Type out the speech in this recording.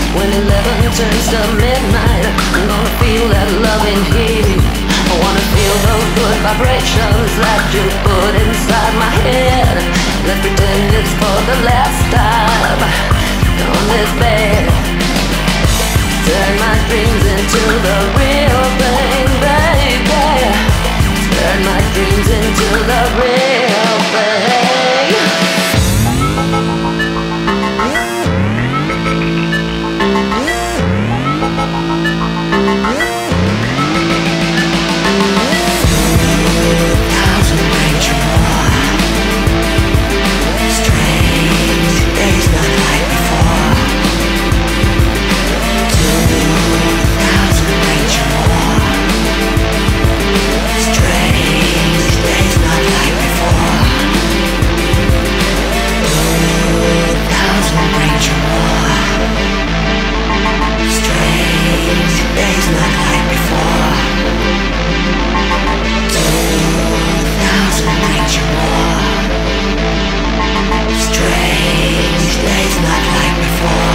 When 11 turns to midnight, I'm gonna feel that loving heat. I wanna feel those good vibrations that you put inside my head. Let's pretend it's for the last time on this bed. Turn my dreams into the real thing, baby. Turn my dreams into the real thing. Thousand rings or more. Strange days not like before. 2,000 rings or more. Strange days not like before. 2,000 rings or more. Strange days not like before. 2,000 rings or more. Strange days not like before.